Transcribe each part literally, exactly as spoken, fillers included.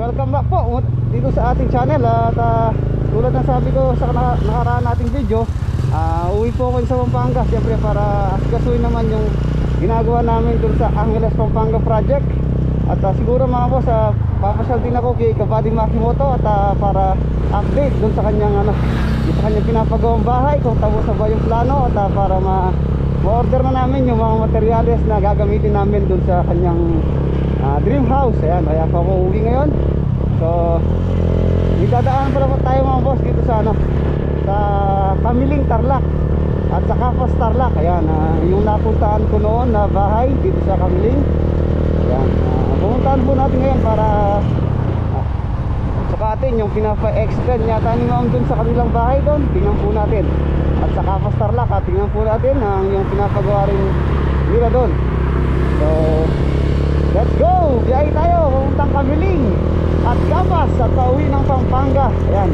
welcome back po dito sa ating channel. At uh, tulad ng sabi ko sa nakaraan nating video, uh, uwi po ako sa Pampanga siyempre para asikasuhin naman yung ginagawa namin dun sa Angeles Pampanga project. At uh, siguro mga boss, uh, papasyal din ako kay Kabady Makimoto at uh, para update dun sa kanyang ano, sa kanyang pinapagawang bahay, kung tapos na ba yung plano, at uh, para ma ma-order na namin yung mga materyales na gagamitin namin dun sa kanyang uh, dream house. Ayan, kaya pa ako uwi ngayon. So idadaan pala po tayo mga boss dito sa ano, sa Kamiling Tarlac at sa Kapas Tarlac. Ayan, uh, yung napuntaan ko noon na bahay dito sa Kamiling. Ayan, uh, pumuntahan po natin ngayon para uh, sukatin yung pinapa-extend yata ni ma'am dun sa kanilang bahay doon. Tingnan po natin. At sa Kapas Tarlac, at tingnan po natin ang yung pinapagawa rin nila doon. So let's go! Biyahe tayo, pupuntang Kamiling at Kapas at pauwi ng Pampanga. Ayan.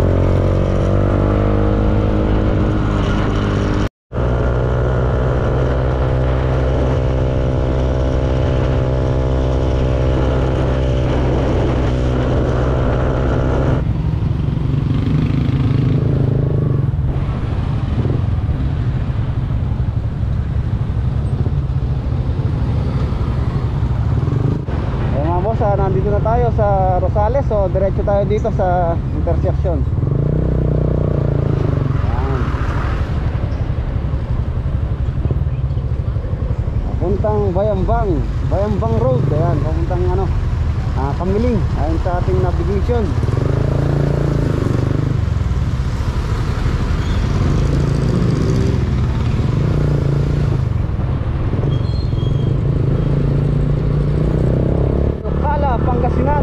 Nandito na tayo sa Rosales, so diretso tayo dito sa intersection. Ayan. Papuntang Bayambang, Bayambang Road. Ayan, papuntang ano, ah, Kamiling. Ayan sa ating navigation. Pangasinan.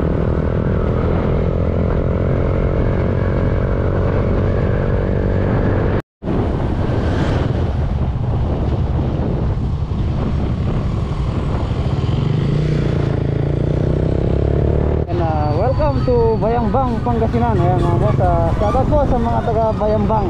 And, uh, welcome to Bayambang, Pangasinan. Ayan mga boss, uh, shout out po sa mga taga Bayambang.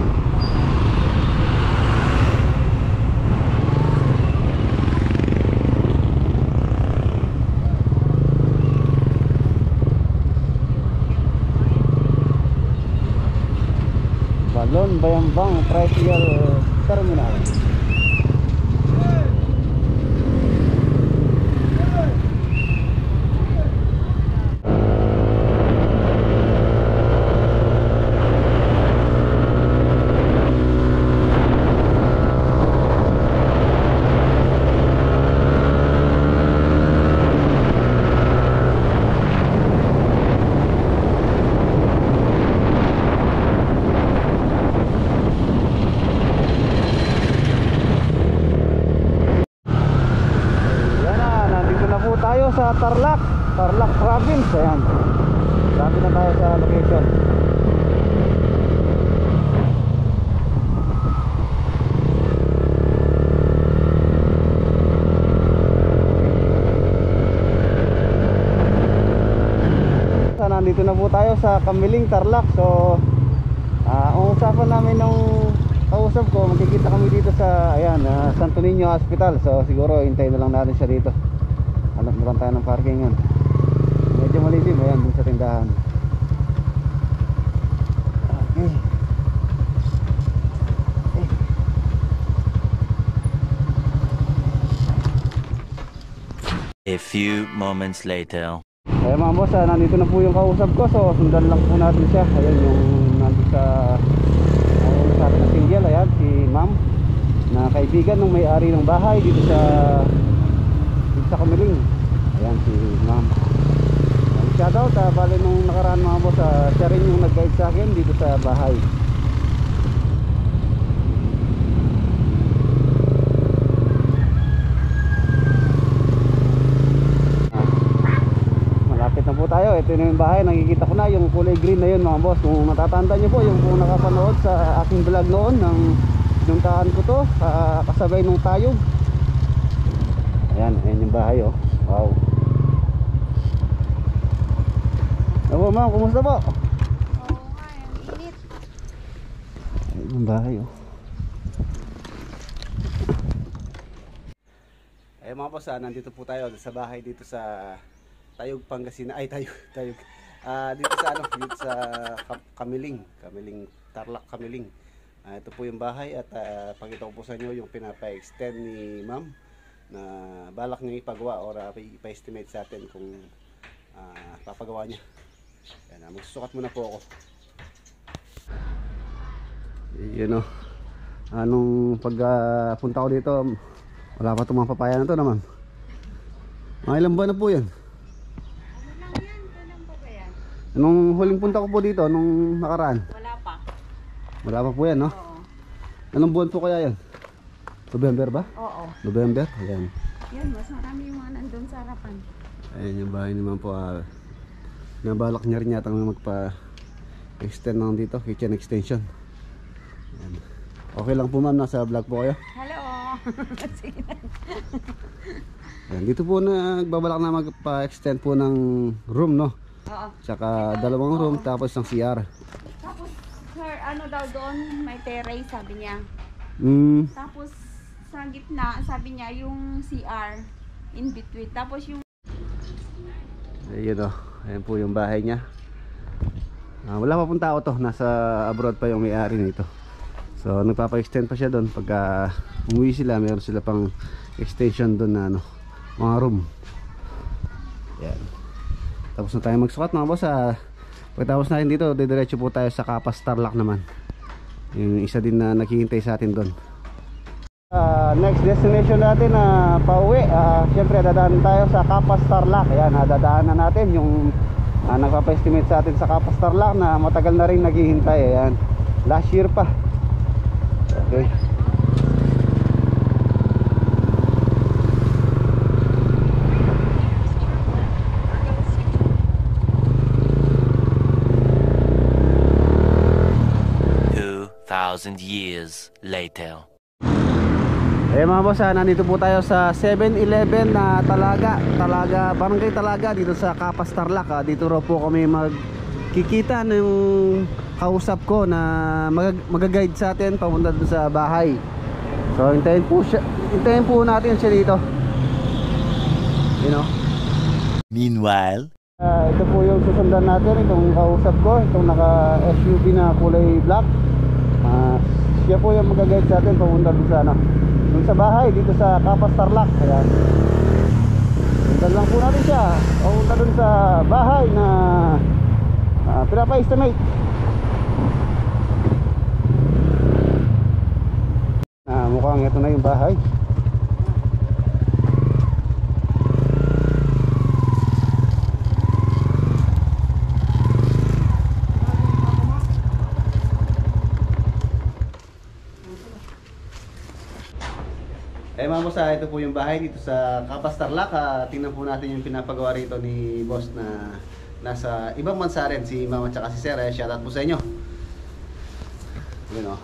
Balon Bayambang Tricycle Terminal. Sa Tarlac, Tarlac Province. Ayan, sabi na tayo sa location. So, nandito na po tayo sa Kamiling Tarlac. So uh, ang usapan namin nung kausap ko, magkikita kami dito sa ayan, uh, Santo Niño Hospital. So siguro hintayin na lang natin siya dito. Hanap naman tayo ng parking yan. Medyo malilim. Ayan, dun sa tindahan. Okay. A few moments later. Ayan mga boss, ah, nandito na po yung kausap ko. So sundan lang po natin siya. Ayan yung nandito sa ayun sa atin na single. Ayan si ma'am na kaibigan ng may-ari ng bahay dito sa dito sa Kamiling. Ayan si ma'am. Shoutout, uh, bali nung nakaraan mga boss, uh, siya rin yung nag-guide sa akin dito sa bahay. Ah, malapit na po tayo. Ito na yung bahay. Nakikita ko na yung kulay green na yun mga boss. Kung matatanda nyo po, yung kung nakapanood sa aking vlog noon ng nuntaan ko to, uh, kasabay nung tayog. Ayan, ayan yung bahay oh. Wow. Hello ma'am, kumusta po? Oo nga, ang init. Ayan yung bahay oh. Ayun mga boss, ah, nandito po tayo sa bahay dito sa Tayog Pangasinan, ay Tayog, Tayog. Ah, dito sa ano, dito sa Ka- Kamiling, Kamiling, Tarlac Kamiling. Ah, ito po yung bahay at ah, pakita ko po sa inyo yung pinapa-extend ni Ma'am na balak niya ipagawa or uh, ipa-estimate sa atin kung uh, papagawa niya. Yan, uh, magsusukat muna po ako. Yun o. Anong pagpunta uh, ko dito, wala pa itong mga papaya na ito naman. Mga ilang buwan na po yan? Ano lang yan? Kailan pa ba yan? Anong huling punta ko po dito, nung nakaraan? Wala pa. Wala pa po yan, no? Oo. Anong buwan po kaya yan? November ba? Oo. November? Ayan. Yan, mas marami yung mga nandun sa harapan. Ayan yung bahay naman po. Uh, nabalak niya rin yata magpa-extend lang dito, kitchen extension. Ayan. Okay lang po ma'am, nasa vlog po kayo. Hello! Ayan, dito po nagbabalak na magpa-extend po ng room, no? Oo. Tsaka dalawang room, tapos ng C R. Tapos, sir, ano daw doon, may terrace, sabi niya. Mm, Tapos, sa gitna, sabi niya, yung C R, in between. Tapos yung... ayun o, ayan po yung bahay niya. Ah, wala pa pong tao to, nasa abroad pa yung may-ari nito. So nagpapa-extend pa siya doon. Pagka umuwi sila, meron sila pang extension doon na ano, mga room. Yan. Tapos na tayo magsukat mga boss. Ah, pagkatapos natin dito, didiretso po tayo sa Kapas Tarlac naman. Yung isa din na naghihintay sa atin doon. Uh, next destination natin na uh, pauwi. Uh, Siyempre dadaan tayo sa Kapas Tarlac. Ayan, uh, dadaanan natin yung uh, nagpapa-estimate sa atin sa Kapas Tarlac na matagal na rin naghihintay. Ayan, last year pa. Okay. Two thousand years later. Eh mga boss, ah, nandito po tayo sa seven eleven na Talaga, Talaga, Barangay Talaga dito sa Kapas Tarlac. Ah. Dito raw po kami magkikita ng kausap ko na mag mag-guide sa atin papunta dun sa bahay. So hintayin po siya, hintayin po natin siya dito. You know. Meanwhile, Uh, ito po yung susundan natin, itong kausap ko, itong naka S U V na kulay black. Uh, siya po yung mag-guide sa atin papunta dun sa ano, dun sa bahay dito sa Kapas Tarlac. Ayan. Sundan lang po natin siya papunta dun sa bahay na uh, pinapa-estimate. Ah, mukhang ito na yung bahay. Eh mga boss, ah, ito po yung bahay dito sa Kapas Tarlac. Ah, tingnan po natin yung pinapagawa rito ni boss na nasa ibang bansa rin, si mama at si sir. Eh, shoutout po sa inyo. Yun o.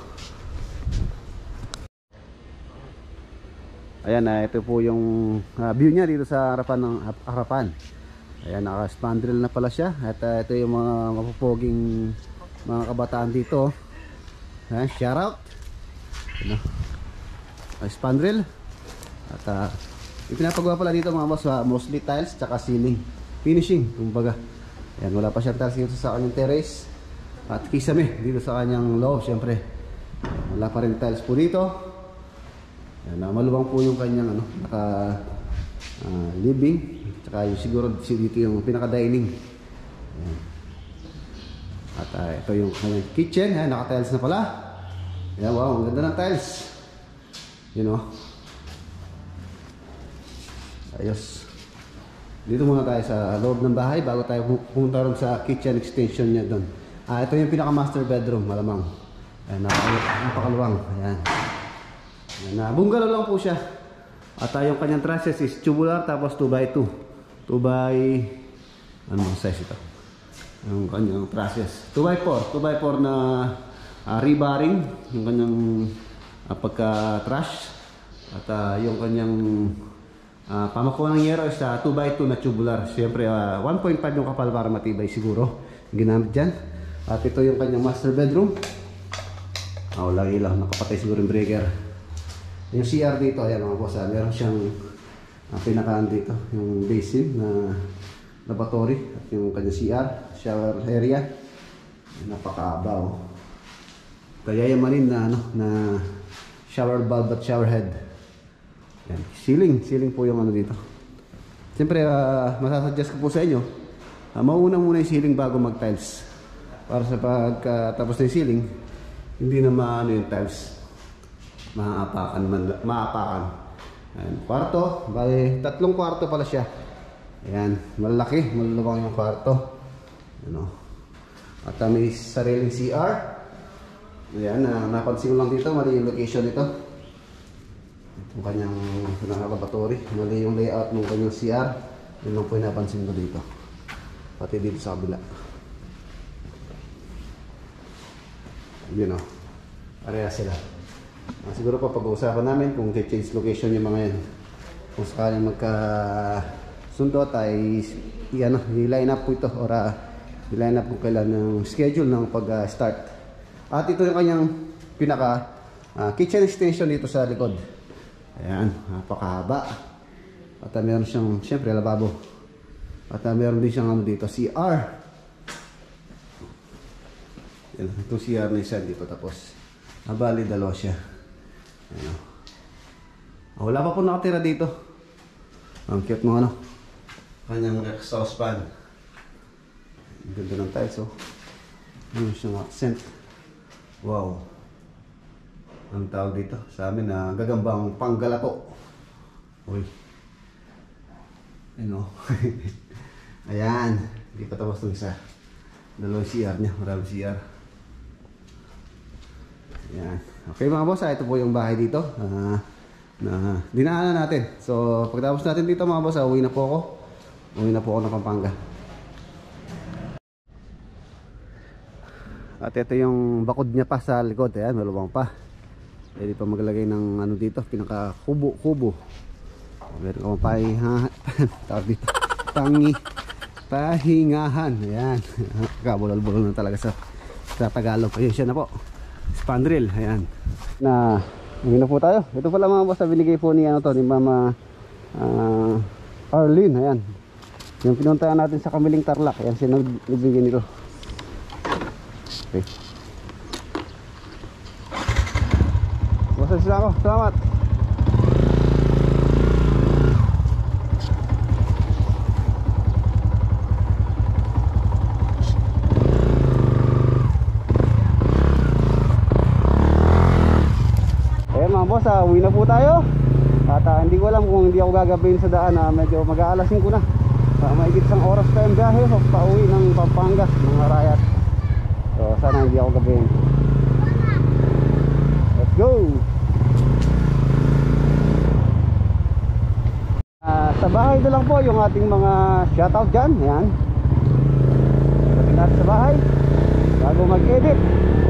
Ayan, uh, ito po yung uh, view niya dito sa harapan ng harapan. Ayan, naka-spandrel na pala siya. At uh, ito yung mga mapupoging mga kabataan dito. Ayan, shout out. Ano? Spandrel. At uh, yung pinapagawa pala dito mga boss, uh, mostly tiles tsaka ceiling finishing, kumbaga. Ayan, wala pa siyang tiles dito sa kanyang terrace. At kisame dito sa kanyang loob, syempre. Wala pa rin tiles po dito. Ayan, uh, maluwang po yung kanyang ano, naka uh, living, tsaka yung siguro dito yung pinaka dining. Ayan. At uh, ito yung kanyang kitchen. Ayan, naka tiles na pala. Ayan, wow, ang ganda ng tiles, you know. Ayos. Dito muna tayo sa loob ng bahay bago tayo pumunta rin sa kitchen extension niya doon. Ah, ito yung pinaka master bedroom, malamang. Ayan, napakaluwang. Ayan. Ayan, na bungalow lang po siya. At uh, yung kanyang trusses is tubular, tapos two by two. two by ano ang size ito? Yung kanyang trusses. two by four. two by four na uh, rebarring. Yung kanyang uh, pagka-trash. At uh, yung kanyang uh, pamakuha ng yero is uh, two by two na tubular. Siyempre, uh, one point five yung kapal para matibay siguro. Ginamit dyan. At ito yung kanyang master bedroom. Oh, wala ilaw. Nakapatay siguro yung breaker. Yung C R dito, ayan mga boss, ah, meron siyang uh, pinakaan dito. Yung basin na lavatory at yung kanyang C R, shower area. Napakaabaw. Kaya yamanin na ano na shower bulb at shower head. Yan. Ceiling, ceiling po yung ano dito. Siyempre, uh, masasuggest ko po sa inyo, uh, mauna muna yung ceiling bago mag-tiles. Para sa pagkatapos uh, ng ceiling, hindi na maano yung tiles. Maapakan, man, maapakan. Ayan. Kwarto, bali, tatlong kwarto pala siya. Ayan, malaki, malulubang yung kwarto. Ano. At uh, may sariling C R. Ayan, uh, napansin ko lang dito, mali yung location nito. Itong kanyang lavatory, mali yung layout ng kanyang C R. Yun lang po yung napansin ko dito. Pati dito sa kabila. Yun o, pareha sila. Uh, siguro pa pag-uusapan namin kung change location yung mga yan. Kung sakaling magka sundot ay i-ano, i-line up po ito or uh, i-line up kung kailan ng schedule ng pag-start. Uh, At ito yung kanyang pinaka uh, kitchen extension dito sa likod. Ayan, napakahaba. At uh, meron siyang, syempre, lababo. At uh, meron din siyang ano dito, C R. Yan, itong C R na isa dito tapos. Nabali, dalawa siya. Ayan. Oh, wala pa po nakatira dito. Ang cute mo ano. Kanyang exhaust fan. Ang ganda ng tiles oh. Ano siyang accent. Wow. Ang tawag dito sa amin na uh, gagambang panggalato. Uy. Ano. Ayan. Hindi pa tapos itong isa. Dalawang C R niya. Maraming C R. Ayan. Okay mga boss, ito po yung bahay dito. Uh, na dinaanan natin. So pagtapos natin dito mga boss, uwi na po ako. Uwi na po ako ng Pampanga. At ito yung bakod niya pa sa likod. Ayan, malubang pa. Pwede pa maglagay ng ano dito, pinaka kubo-kubo. Meron ka mapahingahan. Tawag dito. Pangi. Pahingahan. Ayan. Kabulol-bulol na talaga sa, sa Tagalog. Ayun siya na po. Spandrel. Ayan. Na, hindi na po tayo. Ito pala mga boss, binigay po ni ano to, ni Mama uh, Arlene. Ayan. Yung pinuntahan natin sa Kamiling Tarlac. Ayan siya nagbigay nito. Okay. Basta sila ako. Salamat. Ayan mga boss, uh, uwi na po tayo. At uh, hindi ko alam kung hindi ako gagabihin sa daan. uh, Medyo mag-aalasin ko na. uh, Maigit isang oras pa yung biyahe so, pauwi ng Pampanga, mga Rayat. So sana hindi ako gabihin. Let's go! Uh, sa bahay na lang po yung ating mga shoutout dyan. Ayan. Sabi natin sa bahay bago mag-edit.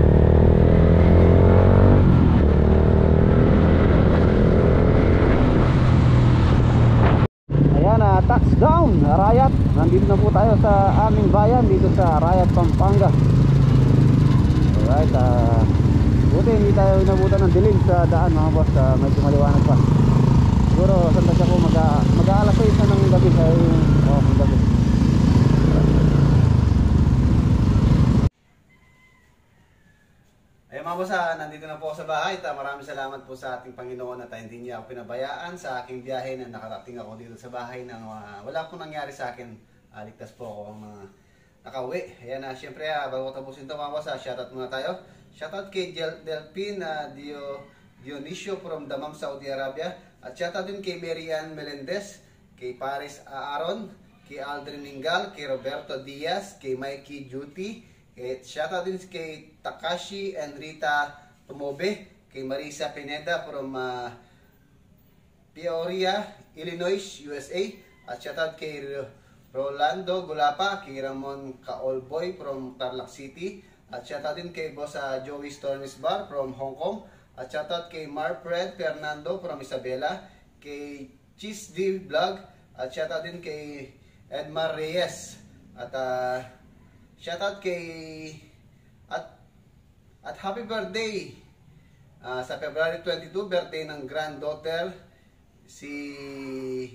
Ayan, uh, touchdown Rayat. Nandito na po tayo sa aming bayan dito sa Rayat, Pampanga. Alright, uh, buti hindi tayo inabutan ng dilim sa daan mga boss. uh, Medyo maliwanag pa. Siguro sanda siya po mag-aalas seis na ng gabi. Ay, oh, ng gabi. Ayun mga boss, uh, nandito na po ako sa bahay. Ta, maraming salamat po sa ating Panginoon at hindi niya ako pinabayaan sa aking biyahe na nakarating ako dito sa bahay nang uh, wala pong nangyari sa akin. uh, Ligtas po ako ang mga uh, nakauwi. Ayan na, uh, syempre uh, bago tapusin ito mga boss, uh, shoutout muna tayo. Shoutout kay Delphin uh, Dio, Dionisio from Damam, Saudi Arabia. At shoutout din kay Marian Melendez, kay Paris Aaron, kay Aldrin Ningal, kay Roberto Diaz, kay Mikey Duty. Kay, shoutout din kay Takashi and Rita Tumobe, kay Marisa Pineda from uh, Peoria, Illinois, U S A. At shoutout kay Rolando Gulapa, kay Ramon Kaolboy from Tarlac City. At shoutout din kay Boss uh, Joey Stormis Bar from Hong Kong. At shoutout kay Marfred Fernando from Isabela, kay Cheese D Vlog. At shoutout din kay Edmar Reyes. At uh, shoutout kay at at happy birthday uh, sa February twenty-two, birthday ng granddaughter si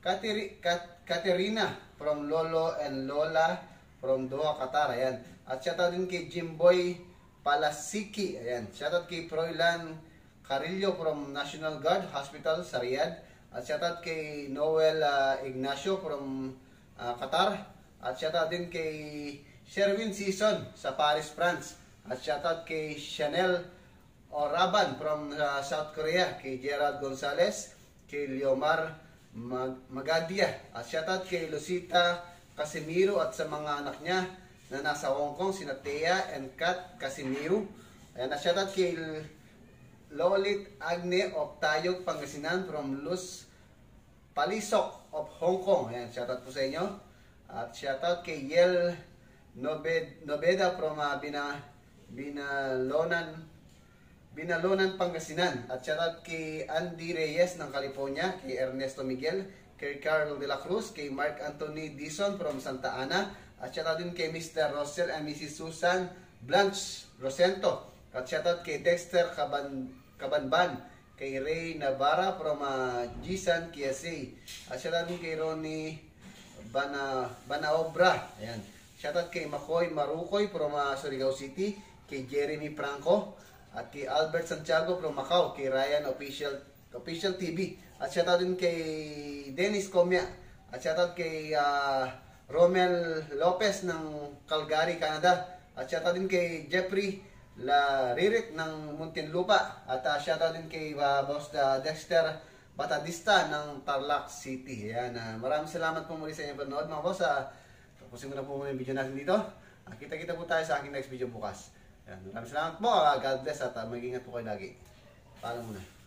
Kateri, Kat, Katerina from Lolo and Lola from Doha, Qatar. Ayan. At shoutout din kay Jimboy Palasiki. Ayan. Shoutout kay Froilan Carillo from National Guard Hospital sa Riyadh. At shoutout kay Noel uh, Ignacio from uh, Qatar. At shoutout din kay Sherwin Season sa Paris, France. At shoutout kay Chanel Oraban from uh, South Korea, kay Gerald Gonzalez, kay Leomar Mag Magadia. At shoutout kay Lucita Casimiro at sa mga anak niya na nasa Hong Kong, sina Thea and Kat Casimiro. Ayan, at shoutout kay Lolit Agne of Tayog, Pangasinan from Luz Palisok of Hong Kong. Ayan, shoutout po sa inyo. At shoutout kay Yel Nobed, Nobeda from uh, Bina, Binalonan Binalonan, Pangasinan. At shoutout kay Andy Reyes ng California, kay Ernesto Miguel, kay Carl de la Cruz, kay Mark Anthony Dison from Santa Ana. At shoutout din kay Mister Rosel and Missus Susan Blanche Rosento. At shoutout kay Dexter Caban, Cabanban, kay Ray Navarra from uh, Gisan, Kiasi. At shoutout din kay Ronnie Bana, Banaobra. Ayan. Shoutout kay Makoy Marukoy from uh, Surigao City, kay Jeremy Franco, at kay Albert Santiago from Macau, kay Ryan Official Official T V. At shoutout din kay Dennis Comia. At shoutout kay uh, Romel Lopez ng Calgary, Canada. At shoutout din kay Jeffrey Laririk ng Muntinlupa. At uh, shoutout din kay uh, Boss uh, Dexter Batadista ng Tarlac City. Ayan, uh, maraming salamat po muli sa inyong panonood mga boss. Uh, tapusin ko na po muna yung video natin dito. Uh, kita-kita po tayo sa aking next video bukas. Ayan, maraming salamat po. Uh, God bless at uh, mag-ingat po kayo lagi. Paalam muna.